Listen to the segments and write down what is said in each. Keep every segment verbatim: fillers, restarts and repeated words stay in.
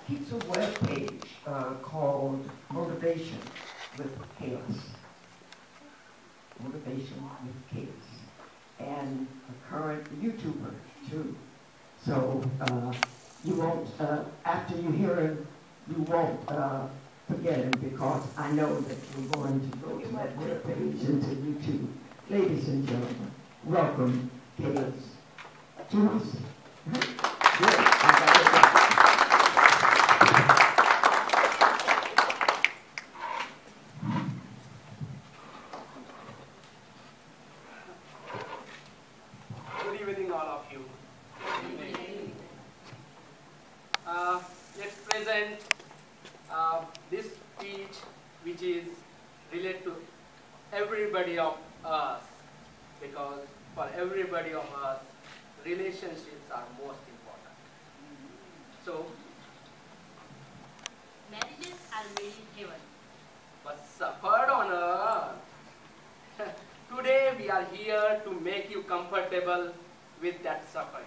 keeps a web page uh, called Motivation with Chaos. Motivation with Chaos. And a current YouTuber, too. So uh, you won't, uh, after you hear him, you won't uh, forget him, because I know that you're going to go to that web page and to YouTube. Ladies and gentlemen, welcome, Chaos Genasi. Good. I got it right. Good evening, all of you. Uh, let's present uh, this speech, which is related to everybody of us, because for everybody of us, relationships are most important. So, marriages are made in heaven, but suffered on earth. Today we are here to make you comfortable with that suffering.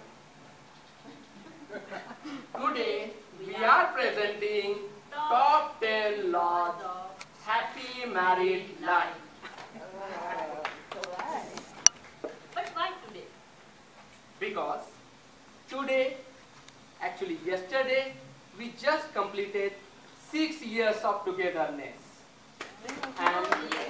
Today we are presenting top ten laws of happy married life. but why today? Because today, actually yesterday, we just completed six years of togetherness. And,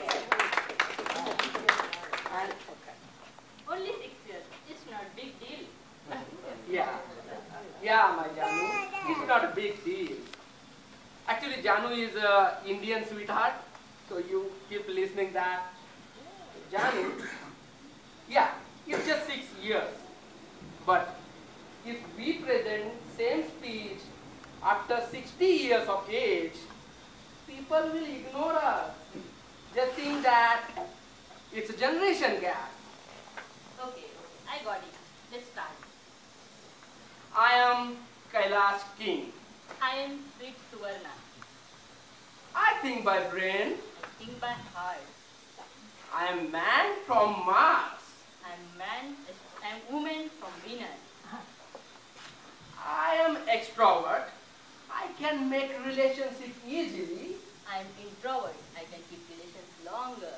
and Only six years. It's not a big deal. yeah, yeah, my Janu, it's not a big deal. Actually, Janu is a Indian sweetheart, so you keep listening that. Janu, yeah, it's just six years. But if we present same speech after sixty years of age, people will ignore us. Just think that it's a generation gap. Okay, I got it. Let's start. I am Kailash King. I am Sweet Suvarna. I think by brain. I think by heart. I am man from Mars. I am man. I am woman from Venus. I am extrovert. I can make relationship easily. I am introvert. I can keep relations longer.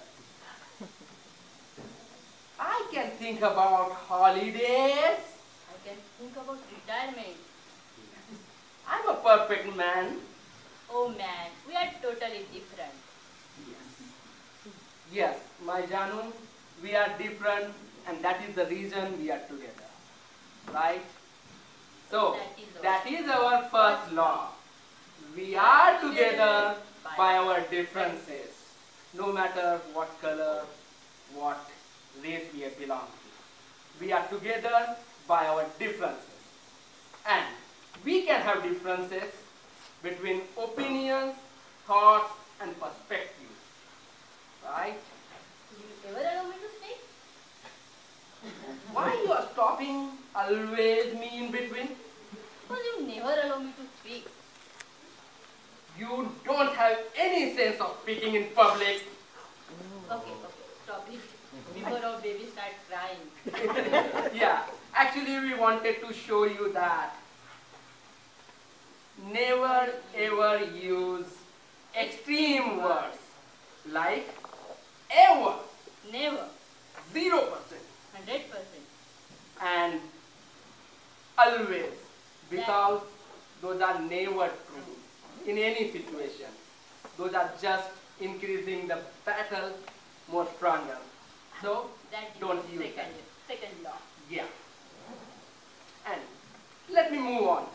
I can think about holidays. I can think about retirement. I'm a perfect man. Oh man, we are totally different. Yes. Yes, my Janu, we are different, and that is the reason we are together. Right? So, that is our first law. We are together by our differences, no matter what color, what race we belong to. We are together by our differences. And we can have differences between opinions, thoughts, and perspectives. Right? Will you ever allow me to speak? Why you are stopping always me in between? Because you never allow me to speak. You don't have any sense of speaking in public. Okay, okay, stop it. Before our baby start crying. Yeah, actually we wanted to show you that never ever use extreme words like ever, Never. zero percent, Hundred percent. and always, because those are never true in any situation. Those are just increasing the battle more stronger. So That don't is use second, that. second law. Yeah. And let me move on.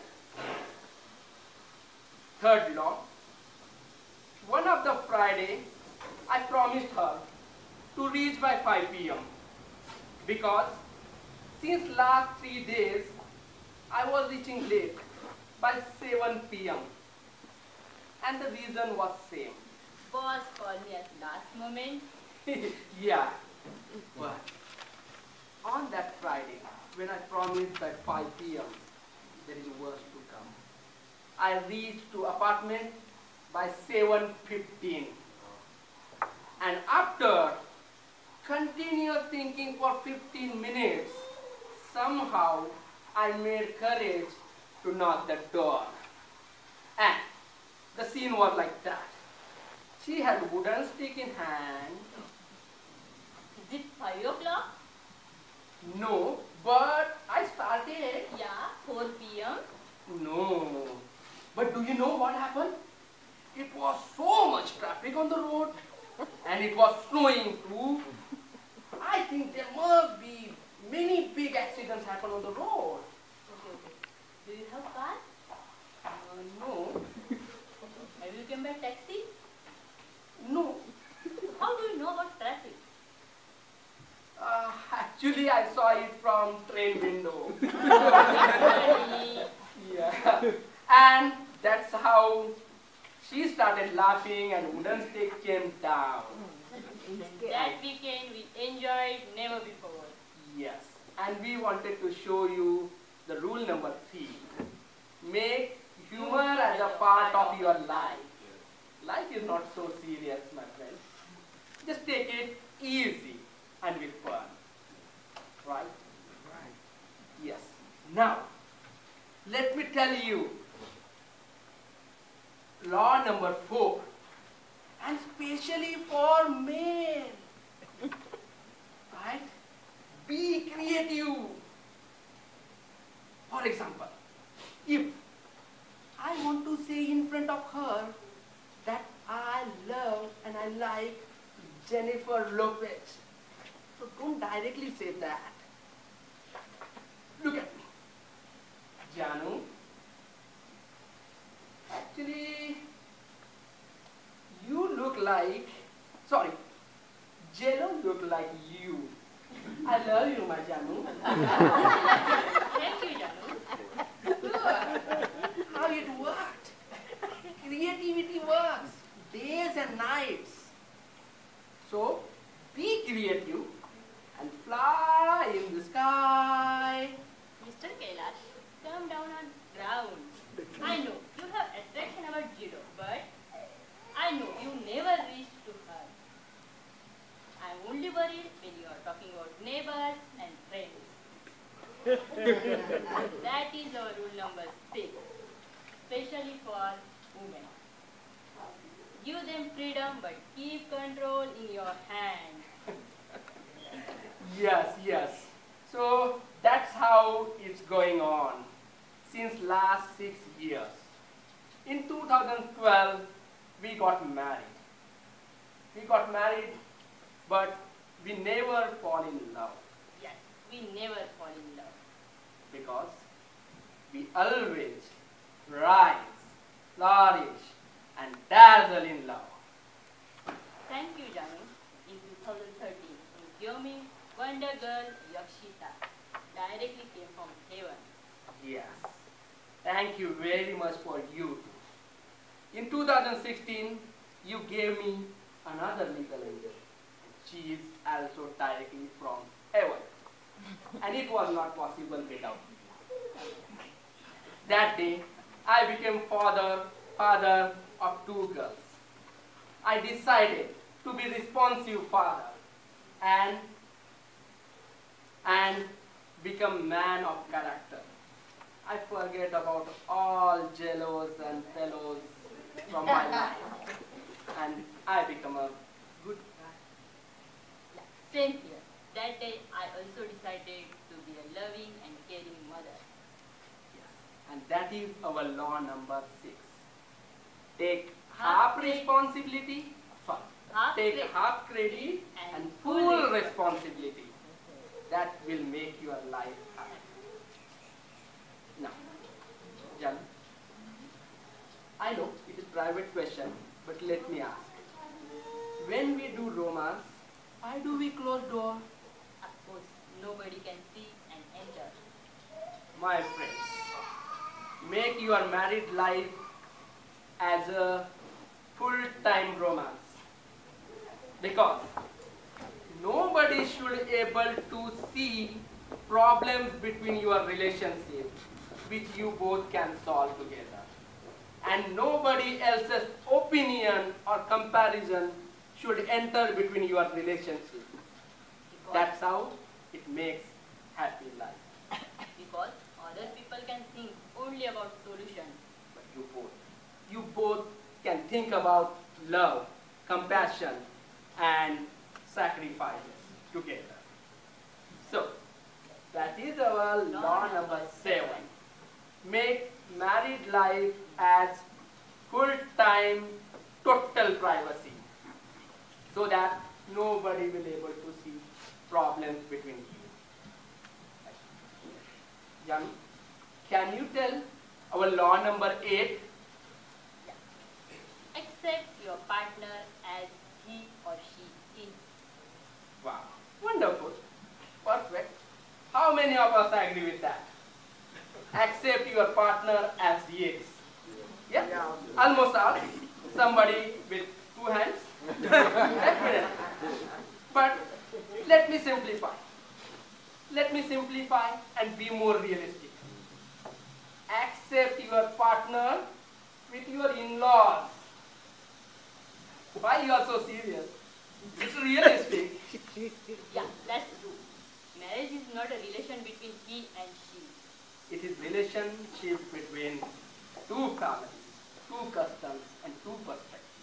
Third law. One of the Friday, I promised her to reach by five p m because since last three days, I was reaching late by seven p m And the reason was same. Boss called me at last moment. Yeah. But on that Friday, when I promised by five p m, there is worse to come. I reached to apartment by seven fifteen. And after continuous thinking for fifteen minutes, somehow I made courage to knock the door. was like that. She had wooden stick in hand. Is it five o'clock? No, but I started. Yeah, four p m No. But do you know what happened? It was so much traffic on the road and it was snowing too. I think there must be many big accidents happen on the road. Okay, okay. Do you have car? Uh, no. Have you come by taxi? No. How do you know about traffic? Uh, actually, I saw it from train window. Funny. Yeah. And that's how she started laughing and wooden stick came down. That weekend we enjoyed never before. Yes. And we wanted to show you the rule number three. Make humor as a part of your life. Life is not so serious, my friends. Just take it easy and with fun. Right? Right. Yes. Now, let me tell you law number four, and especially for men. Right? Be creative. For example, if I want to say in front of her that I love and I like Jennifer Lopez, so don't directly say that. Look at me. Janu, actually, you look like, sorry, Jello look like you. I love you, my Janu. Thank you, Janu. Look how it worked. Creativity works days and nights. So, be creative and fly in the sky. Mister Kailash, come down on ground. I know you have attraction about Jiro, but I know you never reach to her. I'm only worried when you are talking about neighbors and friends. That is our rule number six, especially for women. Give them freedom, but keep control in your hand. Yes, yes. So that's how it's going on since last six years. In two thousand twelve, we got married. We got married, but we never fall in love Yes, we never fall in love. because we always rise, flourish, and dazzle in love. Thank you, Janu. In two thousand thirteen, in Gyoming, Wonder Girl Yakshita directly came from heaven. Yes. Thank you very much for you too. In two thousand sixteen, you gave me another little angel. She is also directly from heaven. And it was not possible without you. That day, I became father, father of two girls. I decided to be responsive father and, and become man of character. I forget about all jellos and fellows from my life. And I become a good guy. Same here. That day, I also decided to be a loving and caring mother. And that is our law number six. Take half, Half credit. responsibility, sorry, Half take credit. half credit And and full full responsibility. responsibility. That will make your life happy. Now, Jan, I know it is private question, but let me ask. When we do romance, why do we close door? Of course, nobody can see and enter. My friends, make your married life as a full-time romance, because nobody should able to see problems between your relationship which you both can solve together, and nobody else's opinion or comparison should enter between your relationship. Because, That's how it makes happy life. because other people can think only about solution. But you both, you both can think about love, compassion, and sacrifices together. So, that is our law number seven. Make married life as full-time, total privacy, so that nobody will be able to see problems between you. Janu, can you tell our law number eight? Accept your partner as he or she is. Wow, wonderful, perfect. How many of us agree with that? Accept your partner as he is. Yeah, almost all. Somebody with two hands. Definitely. But let me simplify. Let me simplify and be more realistic. Accept your partner with your in-laws. Why you are so serious? It's realistic. Yeah, that's true. Marriage is not a relation between he and she. It is relationship between two families, two customs, and two perspectives.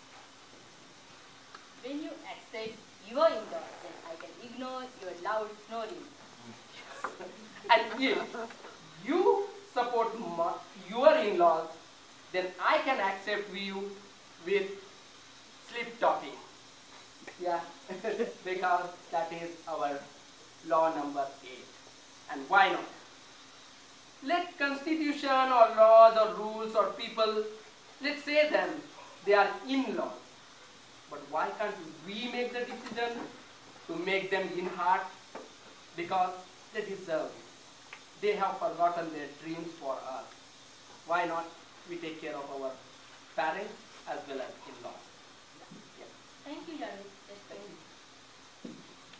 When you accept your in-laws, then I can ignore your loud snoring. And if you support my, your in-laws, then I can accept you with sleep talking. Yeah, because that is our law number eight. And why not? Let constitution or laws or rules or people, let's say them, they are in-laws. But why can't we make the decision to make them in-heart? Because they deserve it. They have forgotten their dreams for us. Why not we take care of our parents as well as in-laws? Yeah. Thank you, Janu. Just thank you.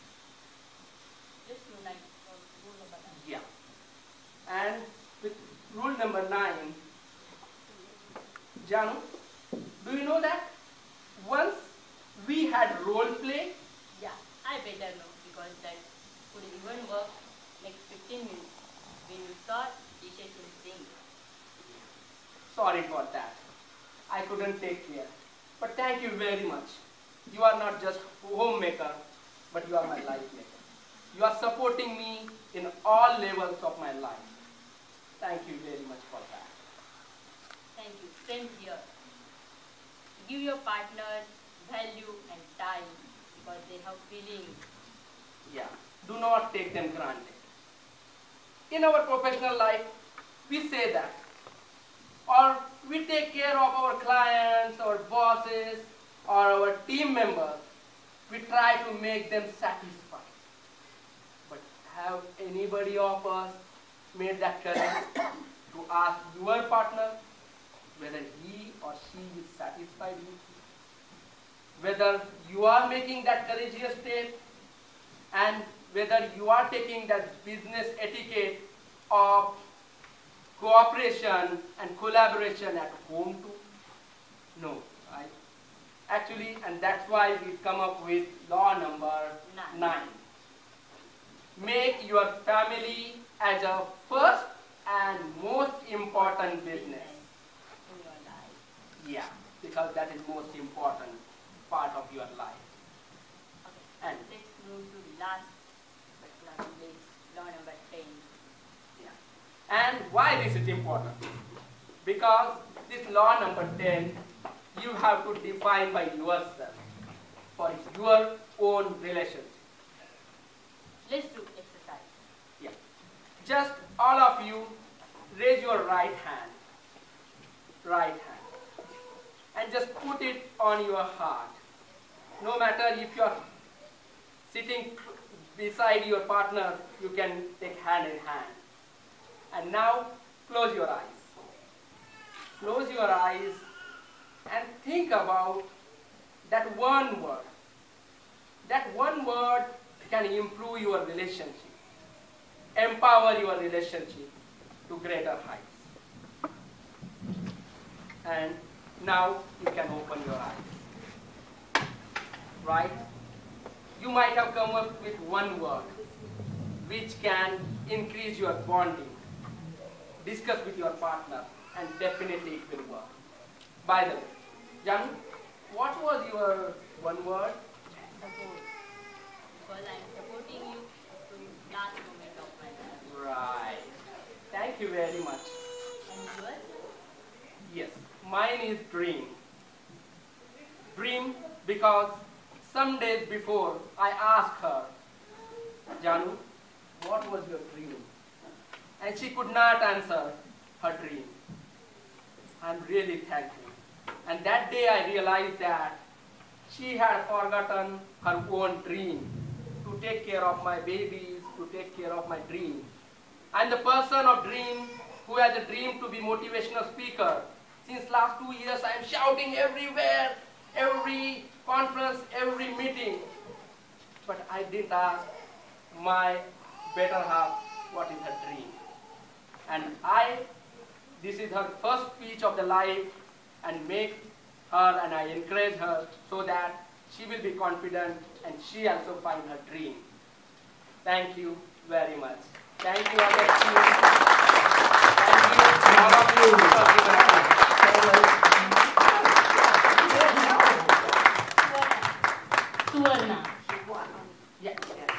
Just rule nine, or rule number nine. Yeah. And with rule number nine, Janu, do you know that once we had role play? Yeah, I better know because that could even work next fifteen minutes when you thought teacher should sing. Sorry for that. I couldn't take care. But thank you very much. You are not just homemaker, but you are my life maker. You are supporting me in all levels of my life. Thank you very much for that. Thank you. Same here. Give your partner value and time because they have feelings. Yeah. Do not take them granted. In our professional life, we say that. Or we take care of our clients, our bosses, or our team members. We try to make them satisfied. But have anybody of us made that courage to ask your partner whether he or she is satisfied with you? Whether you are making that courageous step and whether you are taking that business etiquette of cooperation and collaboration at home too? No, right? Actually, and that's why we come up with law number Nine. nine. Make your family as a first and most important business. In your life. Yeah, because that is most important part of your life. Okay. And Let's move to the last but not least, law number ten. yeah. And why this is important? Because this law number ten, you have to define by yourself for your own relationship. Let's do exercise. Yeah. Just all of you raise your right hand. Right hand. And just put it on your heart. No matter if you're sitting beside your partner, you can take hand in hand. And now close your eyes. Close your eyes and think about that one word. That one word can improve your relationship, empower your relationship to greater heights. And now you can open your eyes. Right? You might have come up with one word which can increase your bonding. Discuss with your partner and definitely it will work. By the way, Janu, what was your one word? Support. Because I am supporting you to last moment of my life. Right. Thank you very much. And yours? Yes, mine is dream. Dream because some days before I asked her, Janu, what was your dream? And she could not answer her dream. I'm really thankful. And that day I realized that she had forgotten her own dream to take care of my babies, to take care of my dream. I'm the person of dream who has a dream to be motivational speaker. Since last two years I am shouting everywhere, every conference, every meeting. But I didn't ask my better half what is her dream. And I, this is her first speech of the life, and make her and I encourage her so that she will be confident and she also find her dream. Thank you very much. Thank you all the team. Thank you all of you for giving us. Suvarna. Wow. Yeah.